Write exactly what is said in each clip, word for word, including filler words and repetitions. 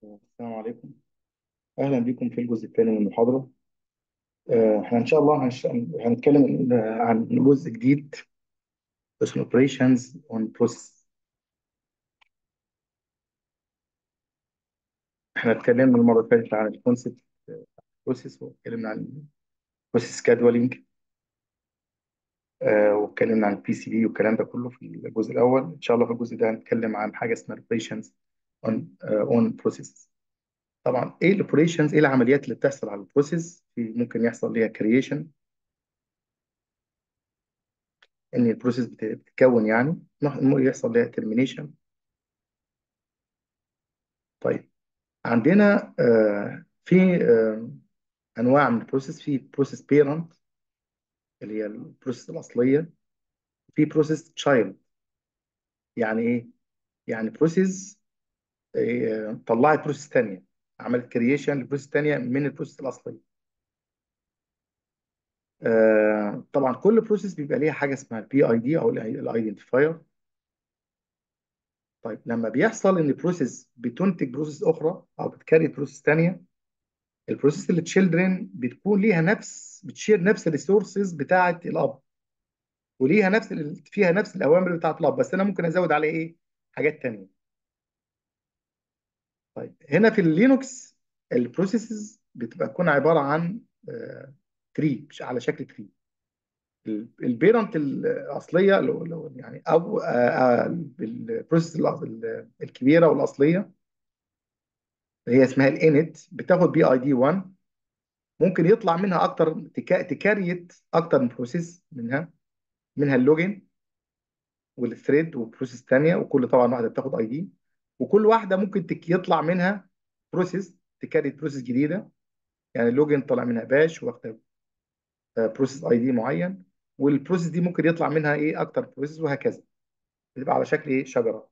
السلام عليكم. أهلا بكم في الجزء الثاني من المحاضرة. آه، احنا إن شاء الله هنش... هنتكلم آه، عن جزء جديد اسمه Operations on Process. احنا اتكلمنا المرة اللي فاتت عن الكونسيبت بروسيس، واتكلمنا عن بروسيس جادولينج، واتكلمنا عن البي سي بي والكلام ده كله في الجزء الأول. إن شاء الله في الجزء ده هنتكلم عن حاجة اسمها Operations on آه، on Process. طبعا ايه الاوبريشنز، ايه العمليات اللي بتحصل على البروسيس؟ في ممكن يحصل ليها كرييشن، ان البروسيس بتتكون يعني، ممكن يحصل ليها ترمينيشن. طيب، عندنا آه، في آه، انواع من البروسيس. في بروسيس بيرنت اللي هي البروسيس الاصليه، في بروسيس تشايلد. يعني ايه؟ يعني بروسيس طلعت بروسيس ثانيه، عملت كرييشن لبروسيس ثانيه من البروسيس الاصليه. آه، طبعا كل بروسيس بيبقى ليها حاجه اسمها البي اي دي او الايدنتيفاير. طيب، لما بيحصل ان بروسيس بتنتج بروسيس اخرى او بتكري بروسيس ثانيه، البروسيس اللي تشيلدرن بتكون ليها نفس بتشير نفس الريسورسز بتاعه الاب، وليها نفس ال- فيها نفس الاوامر بتاعه الاب، بس انا ممكن ازود عليه ايه؟ حاجات تانية. طيب، هنا في اللينوكس البروسيسز بتبقى تكون عباره عن تري، مش على شكل تري. البيرنت الاصليه لو لو يعني او آه، آه، البروسيس الأص- ال- الكبيره والاصليه اللي هي اسمها الانت، بتاخد بي اي دي واحد. ممكن يطلع منها اكتر، تكا- تكاريت اكتر من بروسيس منها منها اللوجن والثريد وبروسيس تانية، وكل طبعا واحده بتاخد اي دي، وكل واحده ممكن تك يطلع منها بروسيس تكريت بروسيس جديده. يعني اللوجن طلع منها باش واخده بروسيس اي دي معين، والبروسيس دي ممكن يطلع منها ايه اكتر بروسيس، وهكذا. بتبقى على شكل ايه؟ شجره.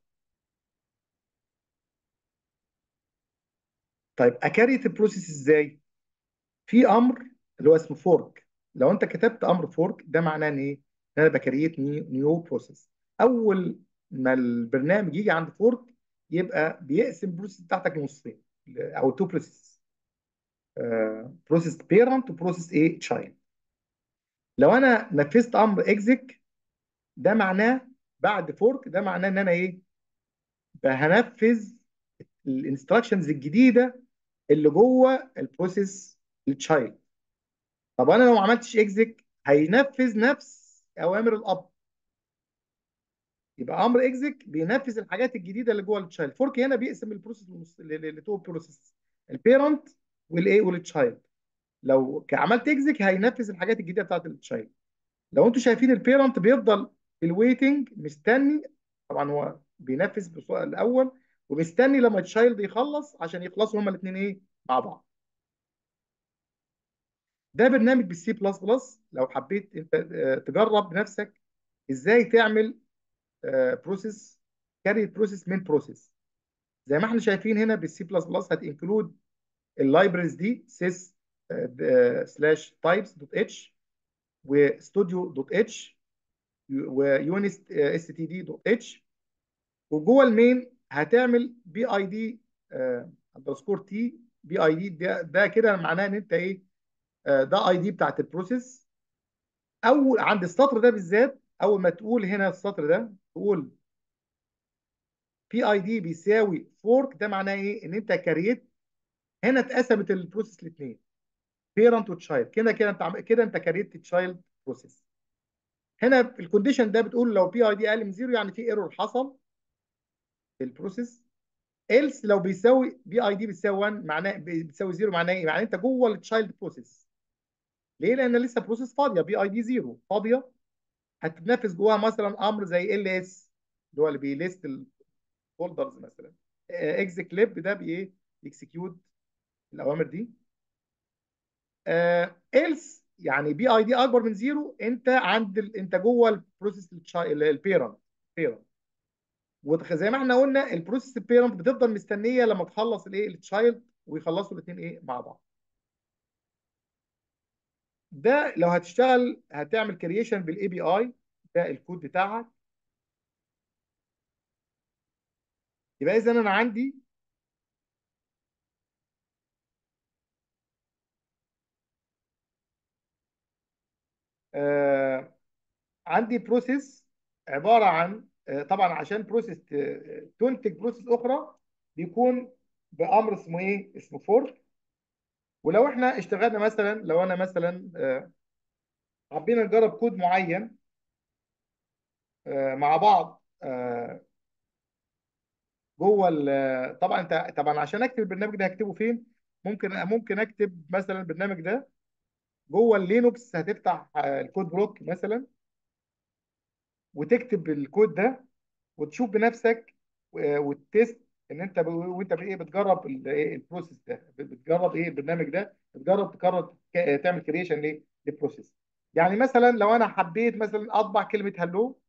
طيب، اكريت البروسيس ازاي؟ في امر اللي هو اسمه فورك. لو انت كتبت امر فورك، ده معناه ان ايه؟ ان انا بكريت نيو بروسيس. اول ما البرنامج يجي عند فورك، يبقى بيقسم البروسيس بتاعتك لنصين او تو بروسيس، بروسيس بيرنت وبروسيس ايه؟ تشايلد. لو انا نفذت امر اكزيك، ده معناه بعد فورك، ده معناه ان انا ايه؟ هنفذ الانستراكشنز الجديده اللي جوه البروسيس التشايلد. طب انا لو ما عملتش اكزيك، هينفذ نفس اوامر الاب. يبقى امر اكزيك بينفذ الحاجات الجديده اللي جوه التشايلد. فورك هنا بيقسم البروسيس لتو بروسيس، البيرنت والايه؟ والتشايلد. لو ك- عملت اكزيك، هينفذ الحاجات الجديده بتاعت التشايلد. لو انتوا شايفين البيرنت بيفضل في الويتنج مستني، طبعا هو بينفذ بسرعه الاول، ومستني لما التشايلد يخلص عشان يخلصوا هما الاثنين ايه؟ مع بعض. ده برنامج بالسي بلس بلس. لو حبيت انت آه، تجرب بنفسك ازاي تعمل بروسيس، كاري بروسيس من بروسيس. زي ما احنا شايفين هنا بالسي بلس بلس هتنكلود اللايبرز دي سيس سلاش تايبس دوت اتش، وستوديو دوت اتش، ويونست اس تي دي دوت اتش. وجوه المين هتعمل بي اي دي اندرسكور تي بي اي دي. ده, ده كده معناه ان انت ايه؟ آه، ده اي دي بتاعت البروسيس. اول عند السطر ده بالذات، اول ما تقول هنا السطر ده، تقول بي اي دي بيساوي فورك، ده معناه ايه؟ ان انت كريت. هنا اتقسمت البروسيس لاثنين، بيرنت وتشايلد. كده كده انت عم... كده انت كريت تشايلد بروسيس. هنا في الكونديشن ده بتقول لو بي اي دي اقل من زيرو، يعني في ايرور حصل في البروسيس. ايلس لو بيساوي بي اي دي بتساوي واحد، معناه بتساوي زيرو، معناه ايه؟ معناه انت جوه التشايلد بروسيس. ليه؟ لان لسه بروسيس فاضيه، بي اي دي زيرو فاضيه. هتتنفذ جواها مثلا امر زي ال اس، اللي هو اللي بيليست الفولدرز مثلا. اكزيك ليب ده بايه؟ بيكسكيوت الاوامر دي. ايلس يعني بي اي دي اكبر من زيرو، انت عند ال... انت جوه البروسيس البيرنت بيرنت. وزي ما احنا قلنا البروسيس البيرنت بتفضل مستنيه لما تخلص الايه؟ التشايلد، ويخلصوا الاثنين ايه؟ مع بعض. ده لو هتشتغل هتعمل كرييشن بالاي بي اي، ده الكود بتاعها. يبقى اذا انا عندي عندي بروسيس عباره عن آه، طبعا عشان بروسيس تنتج بروسيس اخرى بيكون بامر اسمه ايه؟ اسمه فورك. ولو احنا اشتغلنا مثلا، لو انا مثلا آه، حبينا نجرب كود معين آه، مع بعض آه، جوه ال- طبعا انت طبعا عشان اكتب البرنامج ده هكتبه فين؟ ممكن ممكن اكتب مثلا البرنامج ده جوه اللينوكس. هتفتح آه، الكود بلوك مثلا وتكتب الكود ده وتشوف بنفسك و- وتست ان انت ب- وانت بايه بتجرب ال- إيه البروسيس ده، بتجرب ايه البرنامج ده، بتجرب تكرر ك- تعمل كريشن ليه للبروسيس. يعني مثلا لو انا حبيت مثلا اطبع كلمه هلو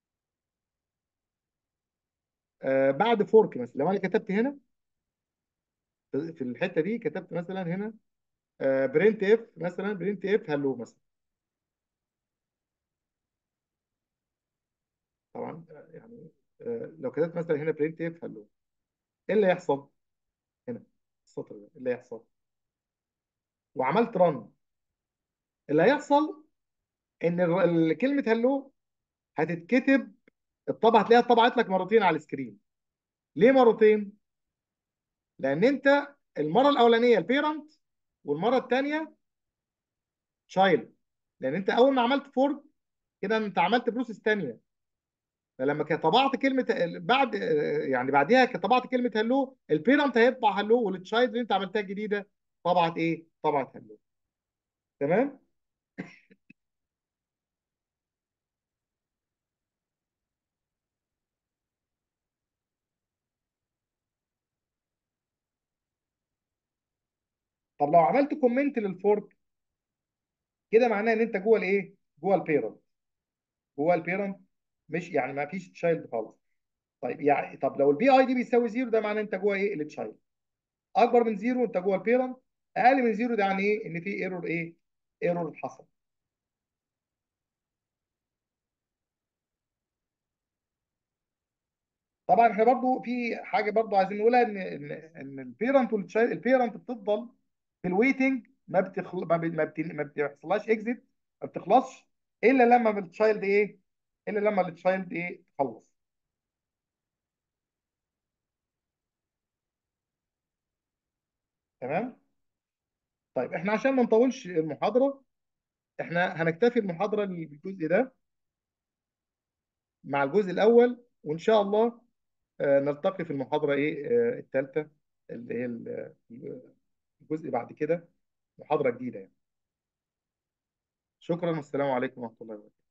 آه بعد فورك، مثلا لو انا كتبت هنا في الحته دي كتبت مثلا هنا برنت اف، مثلا برنت اف هلو مثلا. طبعا آه، يعني آه، لو كتبت مثلا هنا برنت اف هلو، ايه اللي يحصل هنا؟ السطر ده إيه اللي يحصل؟ وعملت رن، اللي هيحصل ان ال- ال- كلمه هلو هتتكتب الطبعه، هتلاقيها اتطبعت لك مرتين على السكرين. ليه مرتين؟ لان انت المره الاولانيه البيرنت والمره الثانيه تشايلد. لان انت اول ما عملت فورك كده انت عملت بروسيس ثانيه. فلما كده طبعت كلمه بعد يعني بعديها كده طبعت كلمه هلو، البيرنت هيطبع هلو، والتشايلد اللي انت عملتها الجديده طبعت ايه؟ طبعت هلو. تمام. طب لو عملت كومنت للفورك كده معناه ان انت جوه الايه؟ جوه البيرنت. جوه البيرنت، مش يعني ما فيش تشايلد خالص. طيب يعني طب لو البي اي دي بيساوي زيرو ده معناه انت جوه ايه؟ التشايلد. اكبر من زيرو انت جوه البيرنت. اقل من زيرو ده يعني ايه؟ ان في ايرور ايه؟ ايرور حصل. طبعا احنا برضو في حاجه برضو عايزين نقولها، ان ان ان البيرنت والتشايلد، البيرنت بتفضل في الويتنج ما بتخل... ما, بت... ما, بت... ما بتحصلهاش اكزيت، ما بتخلصش الا لما التشايلد ايه؟ الا لما التشايلد ايه؟ تخلص. تمام. طيب احنا عشان ما نطولش المحاضره، احنا هنكتفي المحاضره بالجزء ده مع الجزء الاول، وان شاء الله آه، نلتقي في المحاضره ايه؟ آه، الثالثه، اللي هي ال- الجزء بعد كده، محاضره جديده يعني. شكرا والسلام عليكم ورحمه الله وبركاته.